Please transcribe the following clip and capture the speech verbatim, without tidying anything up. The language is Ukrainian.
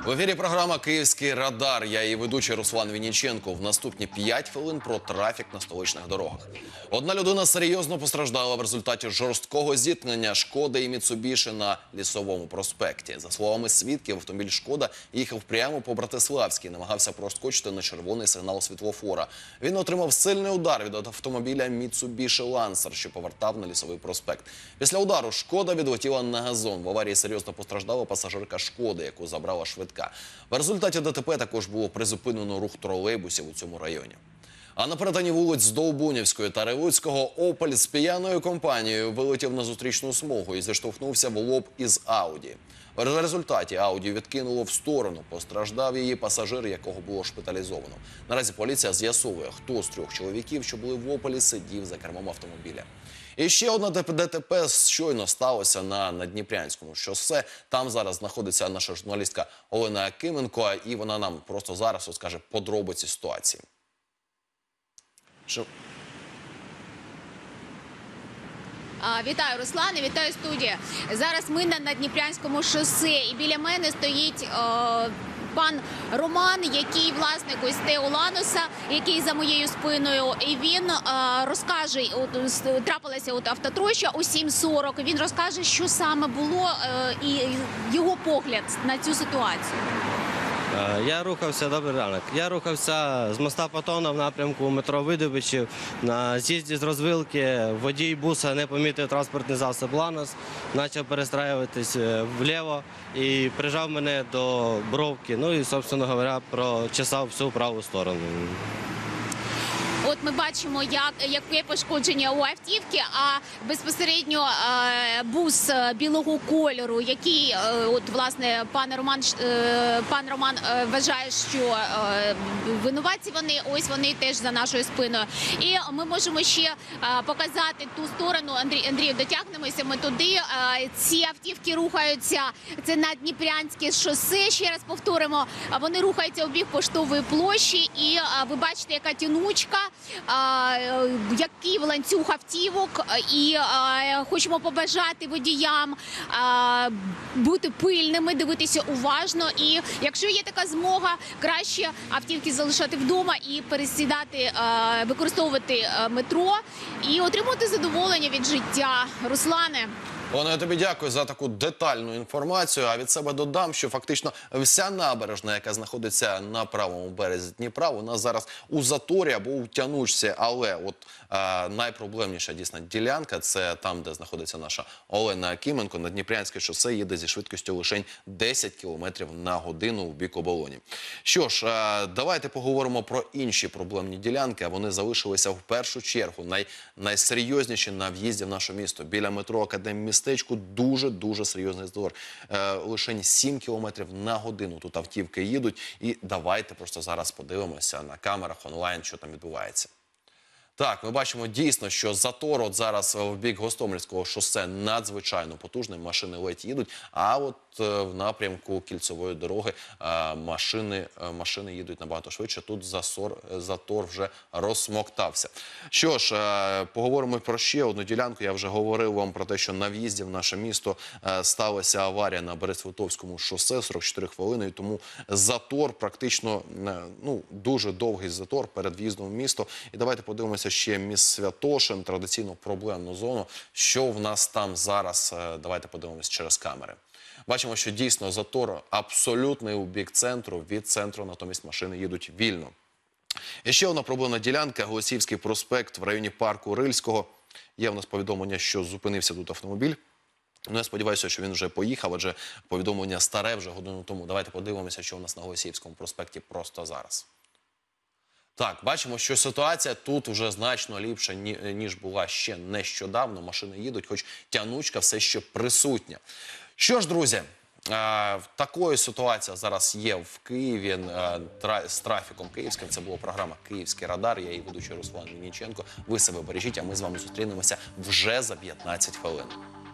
В ефірі програма «Київський радар». Я її ведучий Руслан Вінниченко. В наступні п'ять хвилин про трафік на столичних дорогах. Одна людина серйозно постраждала в результаті жорсткого зіткнення «Шкоди» і «Міцубіші» на Лісовому проспекті. За словами свідків, автомобіль «Шкода» їхав прямо по Братиславській, намагався проскочити на червоний сигнал світлофора. Він отримав сильний удар від автомобіля «Міцубіші Лансер», що повертав на Лісовий проспект. Після удару «Шкода» відлетіла на газон. В аварії серйозно постраждала пасажирка «Шкоди», яку забрала швидка. В результаті ДТП також було призупинено рух тролейбусів у цьому районі. А на перетині вулиць Здолбунівської та Ревуцького «Опель» з п'яною компанією вилетів на зустрічну смугу і зіштовхнувся в лоб із «Ауді». В результаті «Ауді» відкинуло в сторону. Постраждав її пасажир, якого було шпиталізовано. Наразі поліція з'ясовує, хто з трьох чоловіків, що були в «Опелі», сидів за кермом автомобіля. І ще одна ДТП щойно сталося на Надніпрянському шосе. Там зараз знаходиться наша журналістка Олена Якименко, і вона нам просто зараз розкаже подробиці ситуації. Що... Вітаю, Руслане, вітаю, студія. Зараз ми на Надніпрянському шосе, і біля мене стоїть е, пан Роман, який власник ось Тео Лануса, який за моєю спиною. І він е, розкаже, от, трапилася от автотроща о сім сорок, він розкаже, що саме було е, і його погляд на цю ситуацію. Я рухався, добрий ранок, я рухався з моста Патона в напрямку метро Видобичів. На з'їзді з розвилки водій буса не помітив транспортний засіб «Ланос», почав перестраюватись вліво і прижав мене до бровки. Ну і, собственно говоря, прочесав всю праву сторону. От ми бачимо, як, яке пошкодження у автівки, а безпосередньо е, бус білого кольору, який, е, от, власне, пан Роман, е, пан Роман е, вважає, що е, винуватці вони, ось вони теж за нашою спиною. І ми можемо ще е, показати ту сторону, Андрій, Андрій, дотягнемося ми туди. Е, ці автівки рухаються, це Надніпрянське шосе, ще раз повторимо, вони рухаються у бік Поштової площі, і е, ви бачите, яка тянучка, А, який ланцюг автівок, і а, хочемо побажати водіям а, бути пильними, дивитися уважно, і якщо є така змога, краще автівки залишати вдома і пересідати, а, використовувати а, метро і отримувати задоволення від життя. Руслане. Олено, я тобі дякую за таку детальну інформацію, а від себе додам, що фактично вся набережна, яка знаходиться на правому березі Дніпра, вона зараз у заторі або у тянучці, але от е, найпроблемніша дійсно ділянка, це там, де знаходиться наша Олена Якименко, на Дніпрянське шосе їде зі швидкістю лише десять кілометрів на годину в бік оболоні. Що ж, е, давайте поговоримо про інші проблемні ділянки, а вони залишилися в першу чергу, най, найсерйозніші на в'їзді в наше місто, біля метро Академії містечку дуже-дуже серйозний здор. Е, лише сім кілометрів на годину тут автівки їдуть. І давайте просто зараз подивимося на камерах онлайн, що там відбувається. Так, ми бачимо дійсно, що затор от зараз в бік Гостомельського шосе надзвичайно потужний, машини ледь їдуть, а от е, в напрямку Кільцевої дороги е, машини, е, машини їдуть набагато швидше, тут засор, затор вже розсмоктався. Що ж, е, поговоримо про ще одну ділянку, я вже говорив вам про те, що на в'їзді в наше місто е, сталася аварія на Берест-Литовському шосе, сорок чотири хвилини, і тому затор практично, е, ну, дуже довгий затор перед в'їздом в місто. І давайте подивимося ще міст Святошин, традиційну проблемну зону. Що в нас там зараз? Давайте подивимося через камери. Бачимо, що дійсно затор абсолютний у бік центру, від центру натомість машини їдуть вільно. І ще одна проблемна ділянка – Голосіївський проспект в районі парку Рильського. Є в нас повідомлення, що зупинився тут автомобіль. Ну, я сподіваюся, що він вже поїхав, адже повідомлення старе вже годину тому. Давайте подивимося, що у нас на Голосіївському проспекті просто зараз. Так, бачимо, що ситуація тут вже значно ліпша, ніж була ще нещодавно. Машини їдуть, хоч тянучка все ще присутня. Що ж, друзі, такою ситуація зараз є в Києві з трафіком київським. Це була програма «Київський радар». Я її ведучий Руслан Вінниченко. Ви себе бережіть, а ми з вами зустрінемося вже за п'ятнадцять хвилин.